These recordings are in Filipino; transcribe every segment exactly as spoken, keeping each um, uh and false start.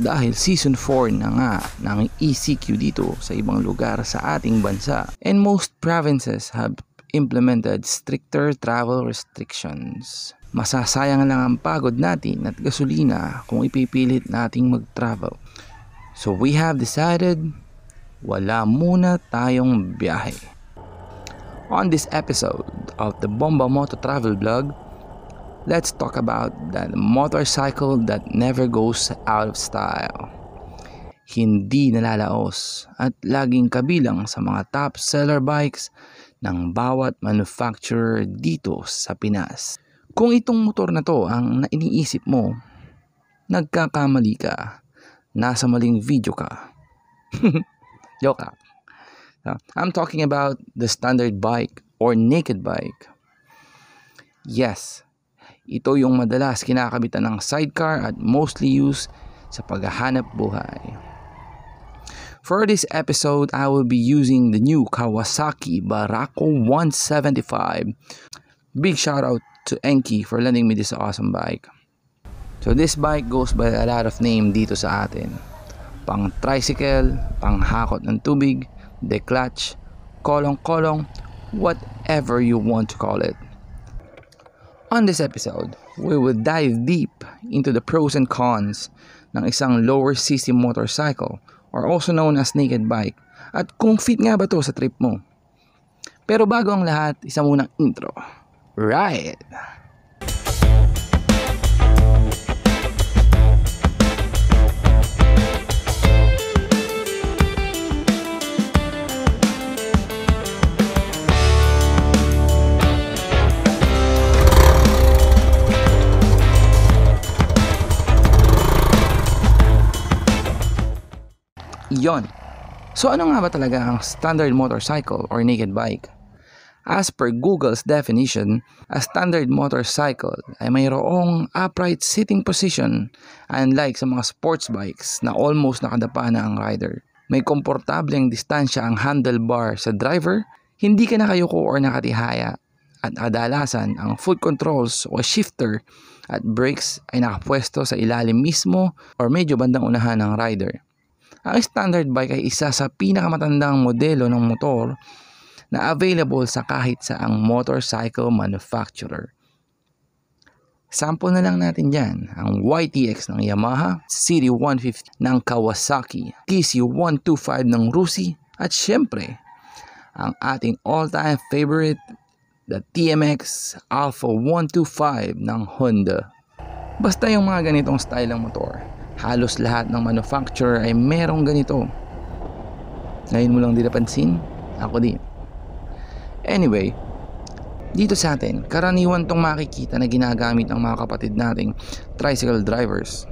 dahil season four na nga ng E C Q dito sa ibang lugar sa ating bansa, and most provinces have implemented stricter travel restrictions. Masasayang lang ang pagod natin at gasolina kung ipipilit nating mag-travel. So we have decided wala muna tayong biyahe. On this episode of the Bomba Moto Travel Vlog, let's talk about that motorcycle that never goes out of style. Hindi nalalaos at laging kabilang sa mga top seller bikes ng bawat manufacturer dito sa Pinas. Kung itong motor na to ang iniisip mo, nagkakamali ka. Nasa maling video ka. Joke lang. I'm talking about the standard bike or naked bike. Yes, ito yung madalas kinakabitan ng sidecar at mostly used sa paghahanap buhay. For this episode, I will be using the new Kawasaki Barako one seventy-five. Big shout out to Enki for lending me this awesome bike. So this bike goes by a lot of name dito sa atin. Pang tricycle, pang hakot ng tubig, declutch, kolong-kolong, whatever you want to call it. On this episode, we will dive deep into the pros and cons ng isang lower C C motorcycle or also known as naked bike at kung fit nga ba to sa trip mo. Pero bago ang lahat, isa munang intro. Right! Yon. So ano nga ba talaga ang standard motorcycle or naked bike? As per Google's definition, a standard motorcycle ay mayroong upright sitting position unlike sa mga sports bikes na almost nakadapa na ang rider. May komportableng distansya ang handlebar sa driver, hindi ka nakayuko or nakatihaya, at kadalasan ang foot controls o shifter at brakes ay nakapwesto sa ilalim mismo or medyo bandang unahan ng rider. Ang standard bike ay isa sa pinakamatandang modelo ng motor na available sa kahit saang motorcycle manufacturer. Sample na lang natin dyan ang Y T X ng Yamaha, C D one fifty ng Kawasaki, T C one twenty-five ng Rusi, at syempre, ang ating all-time favorite, the T M X Alpha one twenty-five ng Honda. Basta yung mga ganitong style ng motor, halos lahat ng manufacturer ay merong ganito. Ngayon mo lang din napansin? Ako din. Anyway, dito sa atin, karaniwan tong makikita na ginagamit ng mga kapatid nating tricycle drivers.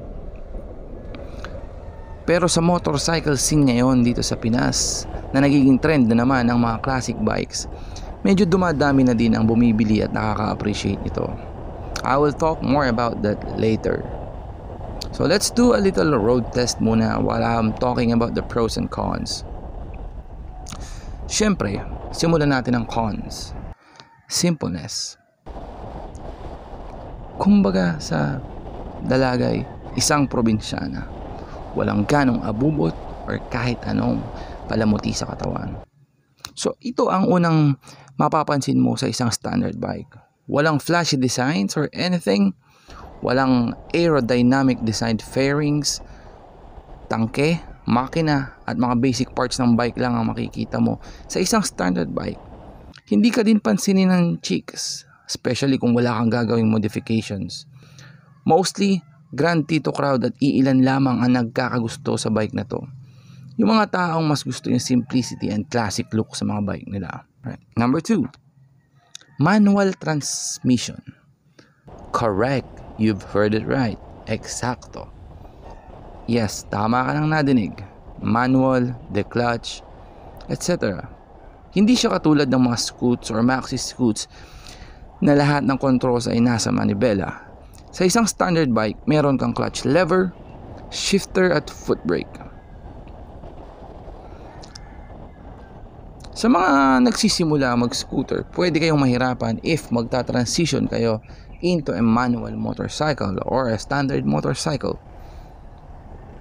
Pero sa motorcycle scene ngayon dito sa Pinas, na nagiging trend na naman ng mga classic bikes, medyo dumadami na din ang bumibili at nakaka-appreciate nito. I will talk more about that later. So let's do a little road test muna while I'm talking about the pros and cons. Siyempre, simulan natin ang cons. Simpleness. Kumbaga sa Dalagay, isang probinsyana, walang ganong abubot or kahit anong palamuti sa katawan. So ito ang unang mapapansin mo sa isang standard bike. Walang flashy designs or anything. Walang aerodynamic designed fairings, tangke, makina at mga basic parts ng bike lang ang makikita mo sa isang standard bike. Hindi ka din pansinin ng chicks, especially kung wala kang gagawing modifications. Mostly, grand tito crowd at iilan lamang ang nagkakagusto sa bike na to. Yung mga taong mas gusto yung simplicity and classic look sa mga bike nila. Right. Number two, manual transmission. Correct, you've heard it right. Eksakto. Yes, tama ka nang nadinig. Manual, declutch, et cetera. Hindi siya katulad ng mga scoots or maxi scoots na lahat ng controls ay nasa manibela. Sa isang standard bike, meron kang clutch lever, shifter at foot brake. Sa mga nagsisimula mag-scooter, pwede kayong mahirapan if magta-transition kayo into a manual motorcycle or a standard motorcycle.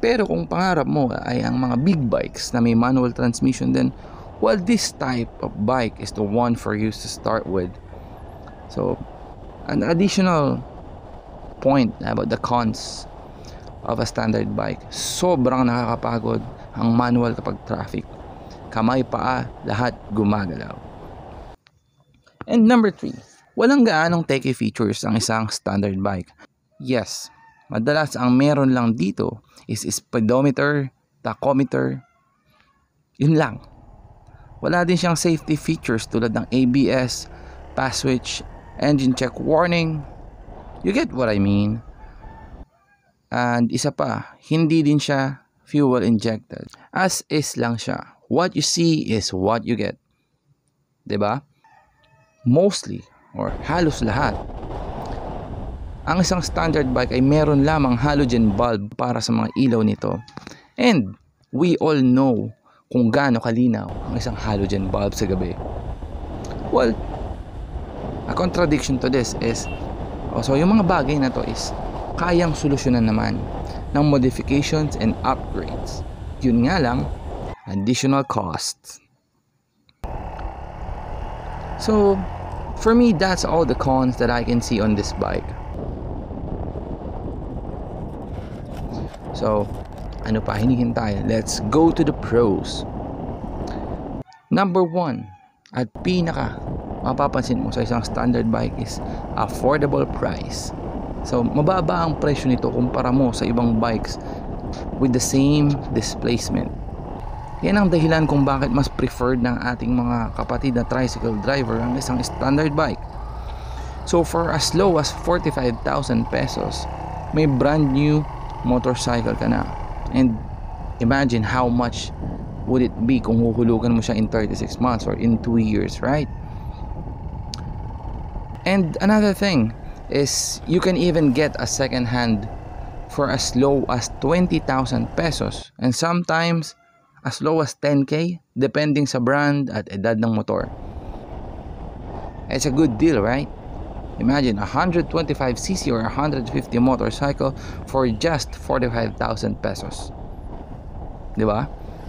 Pero kung pangarap mo ay ang mga big bikes na may manual transmission, then well, this type of bike is the one for you to start with. So an additional point about the cons of a standard bike: sobrang nakakapagod ang manual kapag traffic. Kamay, paa, lahat gumagalaw. And number three, walang gaanong techy features ang isang standard bike. Yes, madalas ang meron lang dito is speedometer, tachometer, yun lang. Wala din siyang safety features tulad ng A B S, pass switch, engine check warning. You get what I mean? And isa pa, hindi din siya fuel injected. As is lang siya. What you see is what you get. Diba? Mostly, or halos lahat, ang isang standard bike ay meron lamang halogen bulb para sa mga ilaw nito. And we all know kung gaano kalinaw ang isang halogen bulb sa gabi. Well, a contradiction to this is, oh, so yung mga bagay na to is kayang solusyonan naman ng modifications and upgrades. Yun nga lang, additional costs. So, for me, that's all the cons that I can see on this bike. So, ano pa hinihintay? Let's go to the pros. Number one, at pinaka mapapansin mo sa isang standard bike is affordable price. So, mababa ang presyo nito kumpara mo sa ibang bikes with the same displacement. Yan ang dahilan kung bakit mas preferred ng ating mga kapatid na tricycle driver ang isang standard bike. So, for as low as forty-five thousand pesos, may brand new motorcycle ka na. And imagine how much would it be kung huhulugan mo siya in thirty-six months or in two years, right? And another thing is you can even get a second hand for as low as twenty thousand pesos and sometimes as low as ten K depending sa brand at edad ng motor. It's a good deal, right? Imagine a one twenty-five c c or a one fifty motorcycle for just forty-five thousand pesos. Di ba?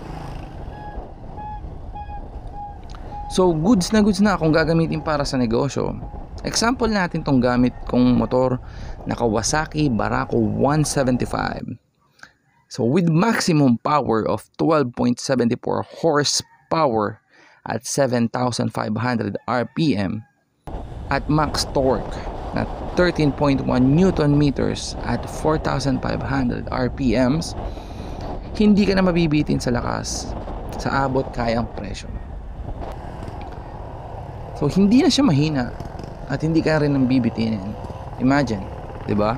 So, goods na goods na kung gagamitin para sa negosyo. Example natin tong gamit kong motor na Kawasaki Barako one seventy-five. So, with maximum power of twelve point seven four horsepower at seven thousand five hundred R P M at max torque na thirteen point one newton meters at four thousand five hundred R P Ms, hindi ka na mabibitin sa lakas sa abot kayang presyo. So, hindi na siya mahina at hindi ka rin nang bibitinin. Imagine, di ba?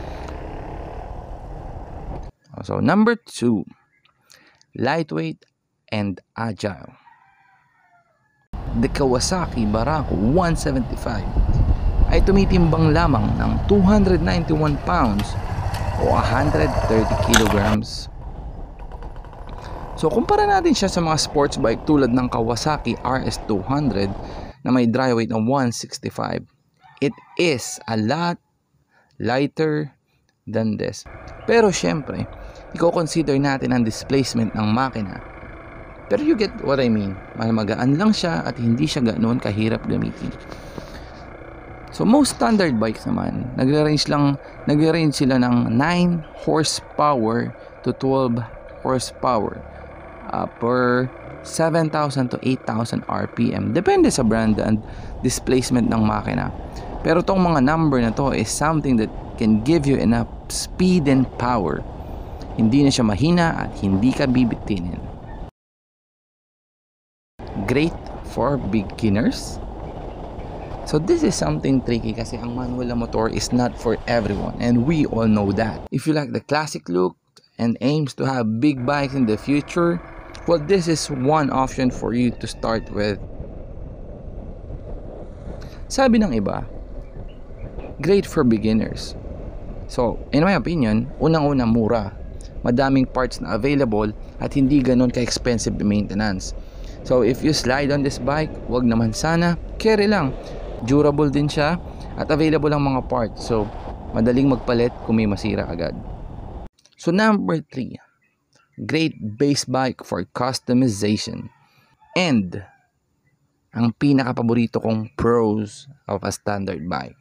So, number two, lightweight and agile. The Kawasaki Barako one seventy-five ay tumitimbang lamang ng two hundred ninety-one pounds o one hundred thirty kilograms. So, kumpara natin siya sa mga sports bike tulad ng Kawasaki R S two hundred na may dry weight ng one sixty-five. It is a lot lighter than this. Pero syempre, i-consider natin ang displacement ng makina. Pero you get what I mean. Magaan lang siya at hindi siya ganoon kahirap gamitin. So most standard bikes naman, nagre-range lang, nagre-range sila ng nine horsepower to twelve horsepower uh, per seven thousand to eight thousand R P M. Depende sa brand and displacement ng makina. Pero tong mga number na to is something that can give you enough speed and power. Hindi na siya mahina at hindi ka bibitinin. Great for beginners. So this is something tricky kasi ang manual na motor is not for everyone and we all know that. If you like the classic look and aims to have big bikes in the future, well, this is one option for you to start with. Sabi ng iba, great for beginners. So, in my opinion, unang-una mura. Madaming parts na available at hindi ganun ka-expensive maintenance. So, if you slide on this bike, wag naman sana, carry lang. Durable din siya at available ang mga parts. So, madaling magpalit kung may masira agad. So number three, great base bike for customization. And ang pinaka-paborito kong pros of a standard bike.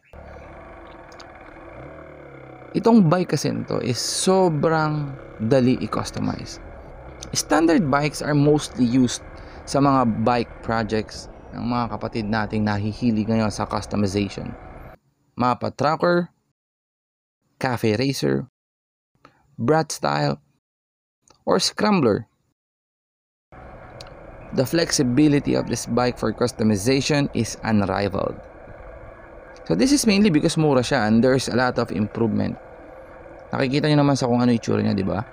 Itong bike kasi nito is sobrang dali i-customize. Standard bikes are mostly used sa mga bike projects ng mga kapatid nating nahihilig ngayon sa customization. Mapa Tracker, Cafe Racer, Brat Style, or Scrambler. The flexibility of this bike for customization is unrivaled. So this is mainly because mura siya and there's a lot of improvement. Nakikita nyo naman sa kung ano itsura niya, di ba?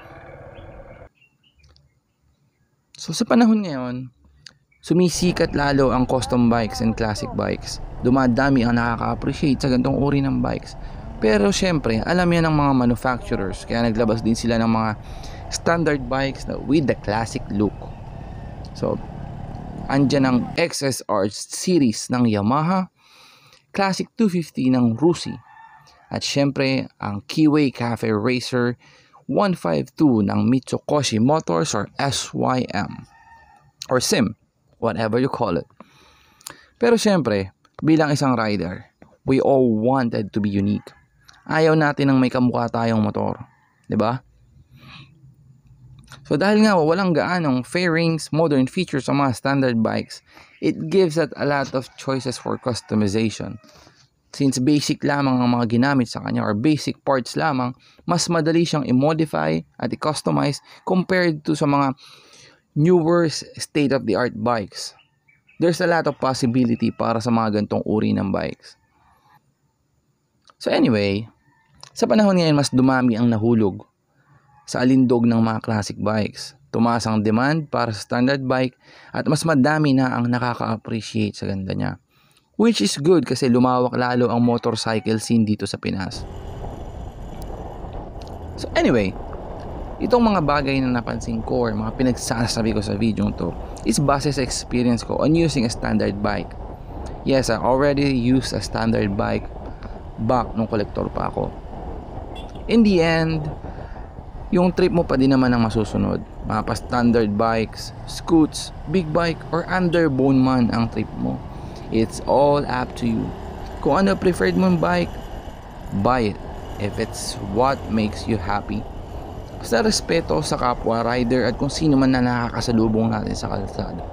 So sa panahon ngayon, sumisikat lalo ang custom bikes and classic bikes. Dumadami ang nakaka-appreciate sa ganitong uri ng bikes. Pero syempre, alam yan ng mga manufacturers, kaya naglabas din sila ng mga standard bikes na with the classic look. So, andyan ang X S R series ng Yamaha, Classic two fifty ng Rusi, at syempre ang Keyway Cafe Racer one fifty-two ng Mitsukoshi Motors or S Y M or S I M, whatever you call it. Pero syempre, bilang isang rider, we all wanted to be unique. Ayaw natin ng may kamukha tayong motor, 'di ba? So dahil nga walang gaanong fairings, modern features sa mga standard bikes, it gives us a lot of choices for customization. Since basic lamang ang mga ginamit sa kanya or basic parts lamang, mas madali siyang i-modify at i-customize compared to sa mga newer state-of-the-art bikes. There's a lot of possibility para sa mga gantong uri ng bikes. So anyway, sa panahon ngayon mas dumami ang nahulog sa alindog ng mga classic bikes. Tumaas ang demand para sa standard bike at mas madami na ang nakaka-appreciate sa ganda niya. Which is good kasi lumawak lalo ang motorcycle scene dito sa Pinas. So anyway, itong mga bagay na napansin ko or mga pinagsasabi ko sa video to is base sa experience ko on using a standard bike. Yes, I already used a standard bike back nung kolektor pa ako. In the end, yung trip mo pa din naman ang masusunod. Mga pa standard bikes, scoots, big bike, or underbone man ang trip mo. It's all up to you. Kung ano preferred mong bike, buy it if it's what makes you happy. Sa respeto sa kapwa rider at kung sino man na nakakasalubong natin sa kalsada.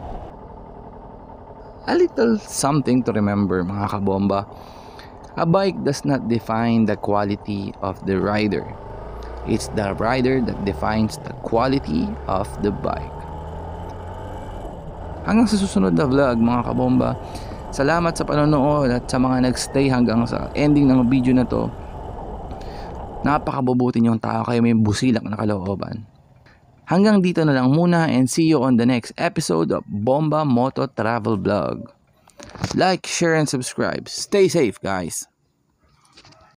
A little something to remember, mga kabomba. A bike does not define the quality of the rider. It's the rider that defines the quality of the bike. Hanggang sa susunod na vlog, mga kabomba. Salamat sa panonood at sa mga nagstay hanggang sa ending ng video na to. Napakabubuti niyong tao, kayo may busilak na kalooban. Hanggang dito na lang muna and see you on the next episode of Bomba Moto Travel Vlog. Like, share, and subscribe. Stay safe, guys.